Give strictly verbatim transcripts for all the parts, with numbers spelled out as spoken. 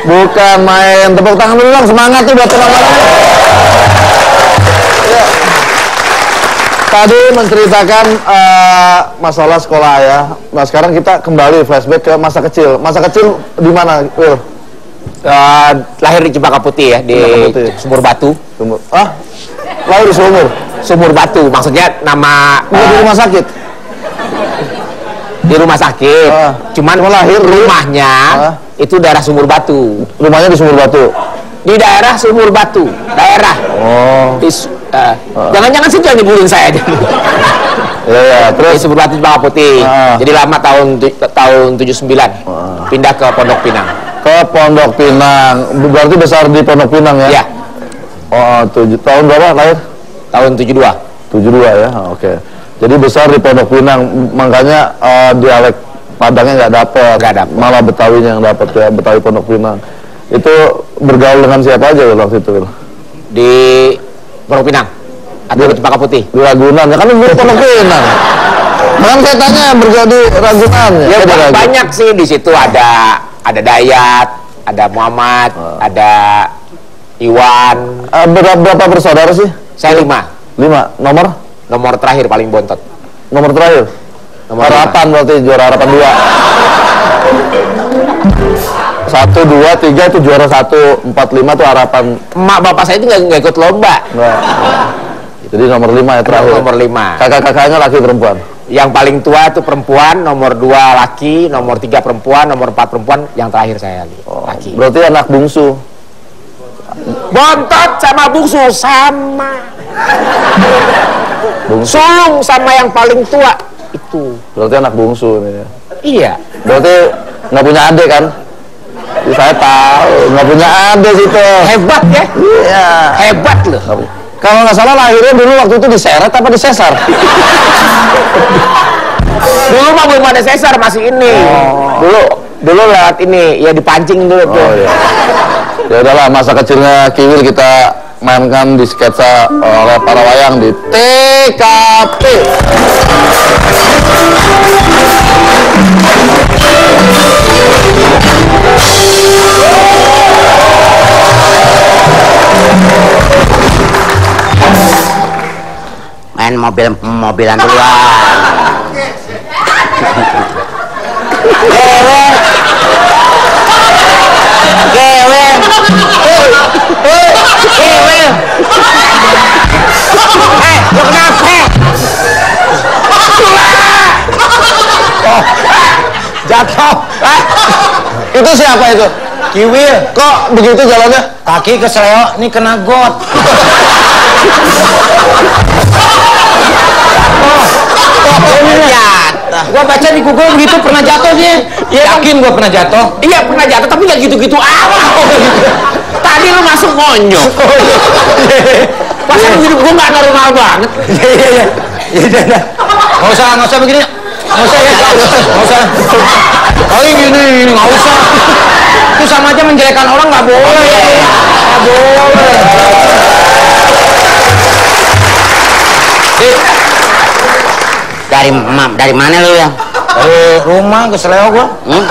Bukan main. Tepuk tangan dulu dong, semangat tuh buat teman-teman. Ya. Tadi menceritakan uh, masalah sekolah ya. Nah sekarang kita kembali flashback ke masa kecil. Masa kecil di mana, Will? Uh, lahir di Cempaka Putih ya, di Putih. Sumur Batu. Sumur. Ah? Lahir di Sumur? Sumur Batu, maksudnya nama... Uh, di rumah sakit? Di rumah sakit. Uh, Cuman lahir rumahnya uh, itu daerah Sumur Batu. Rumahnya di Sumur Batu? Di daerah Sumur Batu, daerah. Oh. Jangan-jangan uh, uh. sih jangan dibulin saya aja. Ya, ya, terus? Di Sumur Batu, Cempaka Putih. Uh. Jadi lama tahun tahun tujuh puluh sembilan. Uh. Pindah ke Pondok Pinang. Ke Pondok Pinang, berarti besar di Pondok Pinang ya? Iya. Oh, tujuh tahun berapa lahir? Tahun tujuh puluh dua. tujuh puluh dua ya, oke. Okay. Jadi besar di Pondok Pinang, makanya uh, dialek Padangnya nggak dapet, dapet, malah Betawinya yang dapet ya, Betawi Pondok Pinang. Itu bergaul dengan siapa aja waktu itu? Di Pondok Pinang atau di Cempaka Putih? Di Ragunan, ya kan di Pondok Pinang. Kan saya tanya bergaul di Ragunan ya? Ya banyak sih di situ, ada ada Dayat, ada Muhammad, oh. ada Iwan. Uh, berapa, berapa bersaudara sih? Saya lima. Lima. Nomor? Nomor terakhir paling bontot. Nomor terakhir? Nomor harapan lima. Berarti juara harapan dua. Satu, dua, tiga itu juara satu, empat, lima itu harapan. Emak bapak saya itu nggak ikut lomba. Nggak. Jadi nomor lima ya terakhir. Nomor lima. Kakak-kakaknya laki perempuan? Yang paling tua itu perempuan, nomor dua laki, nomor tiga perempuan, nomor empat perempuan, yang terakhir saya oh, laki. Berarti anak bungsu. Bontot sama bungsu sama. Bungsu. Sulung sama yang paling tua itu. Berarti anak bungsu nih ya. Iya. Berarti nggak punya adik kan? Ya, saya tahu nggak punya adik situ. Hebat ya? Iya. Hebat loh. Kalau nggak salah lahirnya dulu waktu itu diseret apa disesar? Dulu mah belum ada sesar, masih ini. Oh. Dulu dulu lewat ini ya, dipancing dulu tuh. Oh, iya. Ya udahlah, masa kecilnya Kiwil kita mainkan di sketsa oleh para wayang di T K P. Main mobil-mobilan duluan. Gewe. Gewe. Gewe. Eh, lo kenapa? Oh, jatuh. Eh, itu siapa itu? Kiwil. Kok begitu jalannya? Kaki keseleo, ini kena got. Jatuh. Gua baca di Google begitu, pernah jatuh dia. Ya, yakin gua pernah jatuh? Iya pernah jatuh, tapi nggak gitu-gitu amat. Tadi lu masuk monyok. Pasal hidup gua nggak normal banget. Iya iya iya. Iya nggak usah nggak usah begini. Nggak usah ya. Nggak usah. Kali gini gini nggak usah. Itu sama aja menjelekan orang, nggak boleh. Nggak boleh. Dari mam, dari mana lu ya? Dari rumah ke Seleo gua. Hmm?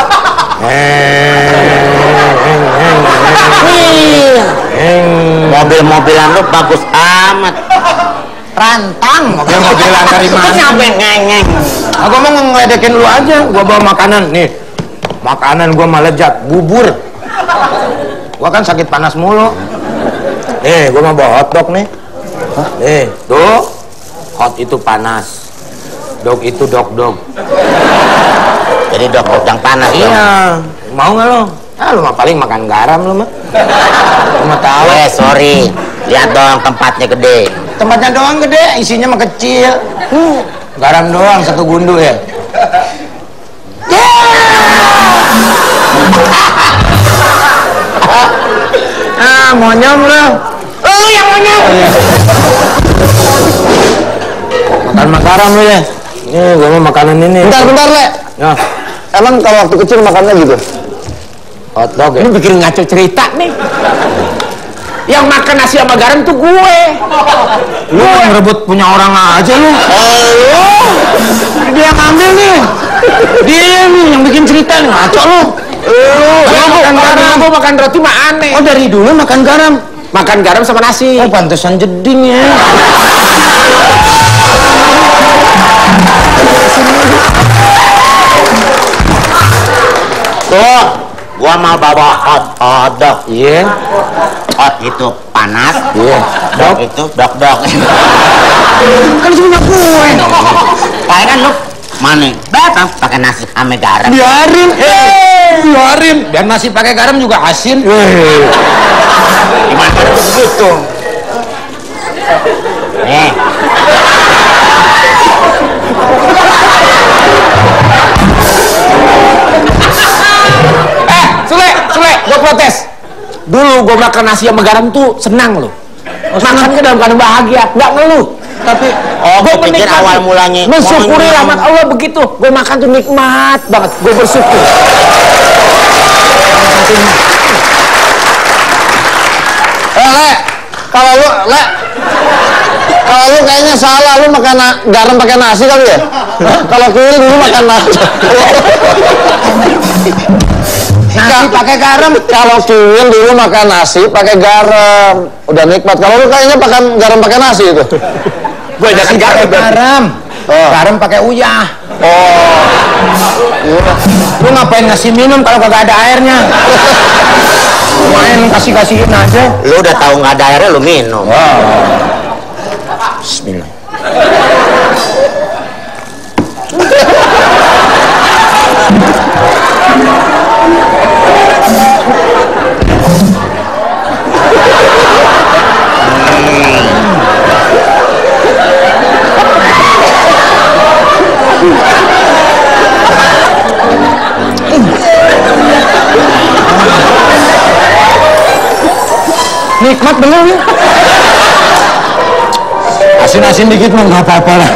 Mobil-mobilan lu bagus amat. Rantang mobil-mobilan dari mana? Nyampe ngeng-ngeng. Aku mau ngeledekin lu aja. Gua bawa makanan nih. Makanan gua malah lezat, bubur. Gua kan sakit panas mulu. Nih, gua mau bawa hotdog nih. Hah? Nih, tuh. Hot itu panas. Dog itu dog-dog. Jadi dog-dog yang panas. Iya. Dong. Mau nggak lo? Ah, lu mah paling makan garam lu mah. Lu mah tahu. Eh, sorry. Lihat dong tempatnya gede. Tempatnya doang gede, isinya mah kecil. Hmm. Garam doang satu gundu ya. Ah, monyong lu. Oh, yang monyong. Makan makaram lu ya. Nih, gua mau makanan ini. Bentar, bentar, Le. Ya. Emang kalau waktu kecil makannya gitu? Hotdog ya? Lu bikin ngaco cerita nih. Yang makan nasi sama garam tuh gue. Lu gue. Ngerebut punya orang aja lu. Oh, dia yang ngambil nih. Dia nih yang bikin cerita nih, ngaco lu. Lu, gua makan garam, gua makan roti mah aneh. Oh, dari dulu makan garam. Makan garam sama nasi. Oh, pantesan jeding ya. Tuh, gua mau bawa hot hot dog. Iya. Hot itu panas. Iya. Dog itu dog dog. Kan cuma kue. Kayak kan lu mana? Datang pakai nasi ame garam. Biarin. Eh, biarin. Biar nasi pakai garam juga asin. Eh. Gimana kalau begitu? Nih. Eh, Sule, Sule, gua protes. Dulu gua makan nasi sama garam tuh senang loh. Makan ke dalam keadaan bahagia, nggak ngeluh. Tapi Oh, gua gua pikir menikmati, awal mulanya mensyukuri ngomongin- rahmat Allah begitu. Gua makan tuh nikmat banget, gua bersyukur. Eh, Le, kalau lu, Le, kalau lu kayaknya salah, lu makan na- garam pakai nasi kali ya? Kalau Kiwil dulu makan nasi. Nasi pakai garam. Kalau Kiwil dulu makan nasi pakai garam, udah nikmat. Kalau lu kayaknya makan garam pakai nasi itu. Gua Nasi jadi pakai garam. Oh. Garam pakai uyah. Oh. Iya. Lu ngapain ngasih minum kalau kagak ada airnya? Main kasih-kasihin aja. Lu udah tahu nggak ada airnya lu minum. Wow. Bismillah. Nikmat bener ya. Asin-asin dikit mah nggak apa-apa lah.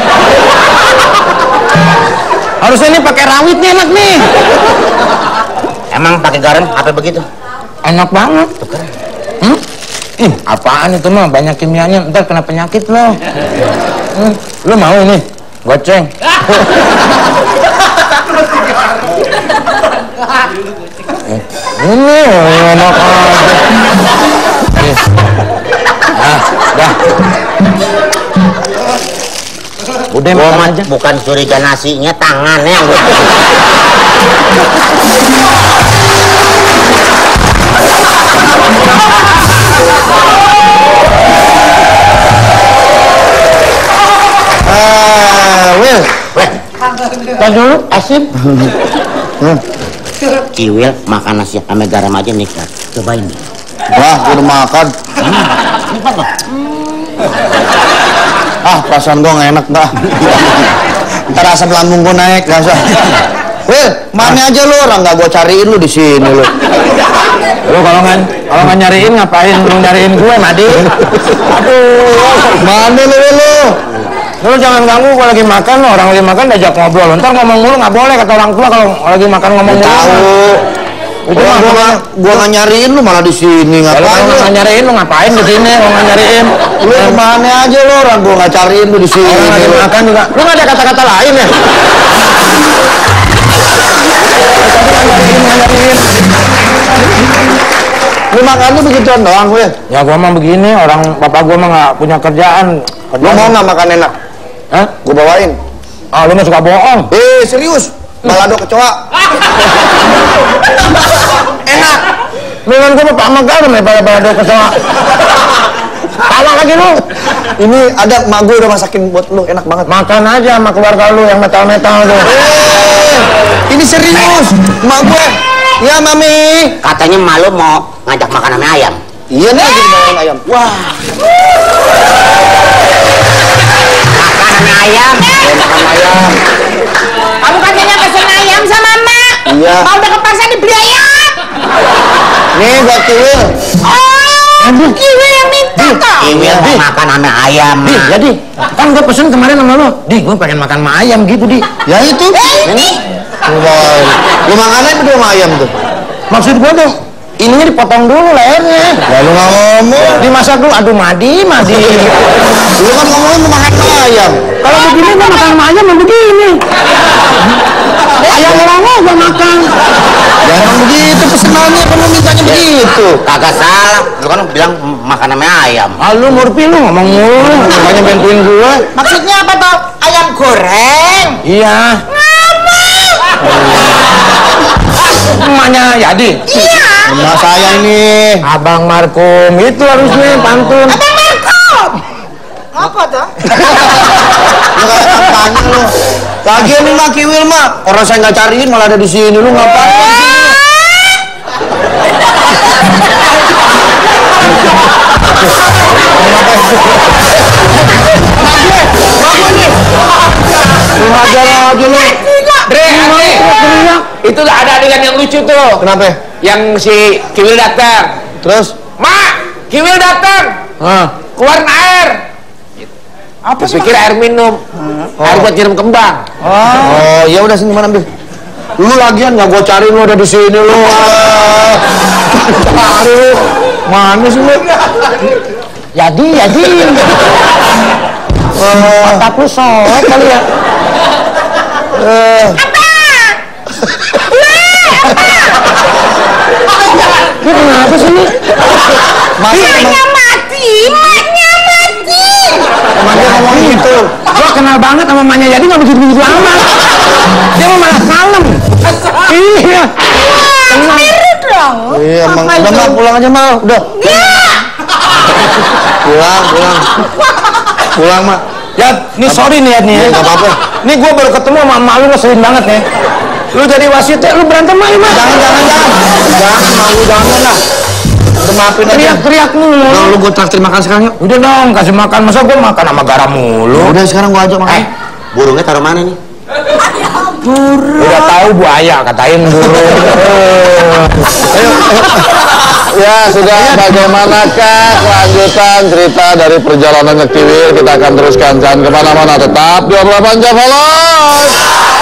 Harusnya ini pakai rawit nih, enak nih. Emang pakai garam apa begitu? Enak banget. Hmm? Ih, apaan itu mah, banyak kimianya, ntar kena penyakit lo. Hmm, lu mau ini? Goceng. Eh, ini enak aja. Eh. Nah, dah. Udah Gua makan mah aja. bukan curiga nasinya, tangannya yang gua- Ah, Will. Weh, Tar dulu, asin. Kiwil makan nasi ame garam aja nikmat. Cobain deh. Wah, gua udah makan. Nikmat loh. Ah, perasaan gua nggak enak dah. Ntar asam lambung gua naik, gak usah. Will, mana aja lu, orang nggak gua cariin lu di sini lu. Lu kalau nggak kalau nggak nyariin ngapain lu nyariin gue, Madi? Aduh, mana lu lu? Lu jangan ganggu gua lagi makan, lu orang lagi makan diajak ngobrol. Ntar ngomong mulu nggak boleh kata orang tua kalau lagi makan ngomong mulu. Tahu. Itu mah gua nggak gua nggak nyariin lu malah di sini ngapain? Kalau nggak nyariin lu ngapain di sini? Kalau nggak nyariin, lu kemana aja lu, orang gua nggak cariin lu di sini. Orang lagi makan juga. Lu nggak ada kata-kata lain ya? Lu makannya begituan doang gue. Ya gua mah begini, orang bapak gua mah nggak punya kerjaan. Lu mau nggak makan enak? Hah? Gua bawain. Ah, lu mah suka bohong. Eh, serius. Balado kecoa. Enak. Mendingan gua mah sama garam daripada balado kecoa. Tawa lagi lu. Ini ada emak gue udah masakin buat lu, enak banget. Makan aja sama keluarga lu yang metal-metal tuh. Eh, ini serius. Emak gue. Ya, Mami. Katanya malu mau ngajak makan ame ayam. Iya nih lagi dibawain ayam. Wah. Makan ame ayam. Eh, makan ayam. Kamu katanya pesen ayam sama Mak. Iya. Mau udah ke pasar dibeli ayam. Nih buat Kiwil. Oh, Kiwil yang minta toh. Kiwil mau makan ame ayam. Di, Mak. jadi kan gue pesen kemarin sama lo. Di, gue pengen makan mie ayam gitu, Di. Ya itu. Eh, ini. Lu makannya itu sama ayam tuh. Maksud gue tuh, ininya dipotong dulu lehernya. Lalu nggak ngomong. Dimasak dulu. Aduh, Madi, Madi. Lu kan ngomongin mau makan mie ayam. Kalau begini gue makan mie ayam yang begini. Ayam longo gue makan. Ya emang begitu pesenannya, kamu minta makanya begitu. Kagak salah. Lu kan bilang makan sama ayam. Ah, lu Murphy lu ngomong mulu, makanya bantuin gue. Maksudnya apa toh? Ayam goreng? Iya. Emaknya Yadi. Iya. Emak saya ini. Abang Markum itu harusnya pantun. Abang Markom. Apa toh? Lu kayak kampanye lu. Lagian nih Mak Kiwil Mak, orang saya nggak cariin malah ada di sini. Lu ngapain di sini? Lu hajar aja lu. Dre, Ade. Itu ada adegan yang lucu tuh. Kenapa? Yang si Kiwil datang. Terus? Mak, Kiwil datang. Hah? Keluarin air. Apa sih? Pikir air minum. Air buat nyiram kembang. Oh, ya udah sini mana ambil. Lu lagian nggak gua cari lu ada di sini lu. Cari lu. Mana sih lu? Jadi, jadi. Otak lu soek kali ya. Eh. Ini kenapa sih ini? Maknya mati, maknya mati. Maknya ngomong gitu. Gua kenal banget sama mamanya jadi nggak begitu-begitu amat. Dia mau malah kalem. Iya. Mirip dong. Iya, emang udah Mak, pulang aja Mak, udah. Pulang, pulang. Pulang Mak. Ya, ini sorry nih ya nih. Enggak apa-apa. Ini gua baru ketemu sama emak lu ngeselin banget nih. Lu jadi wasit ya, lu berantem aja Mak. Jangan, jangan, jangan. Jangan, malu jangan lah. Maafin aja. Teriak-teriak mulu. Nah, lu gua traktir makan sekarang yuk. Udah dong, kasih makan. Masa gua makan sama garam mulu. Udah sekarang gua ajak makan. Eh, burungnya taruh mana nih? Burung. Udah tahu buaya katain burung. Ayo, Ya, sudah bagaimanakah kelanjutan cerita dari perjalanan ke Kiwil? Kita akan teruskan, jangan kemana-mana, tetap di dua puluh delapan Jam Follow.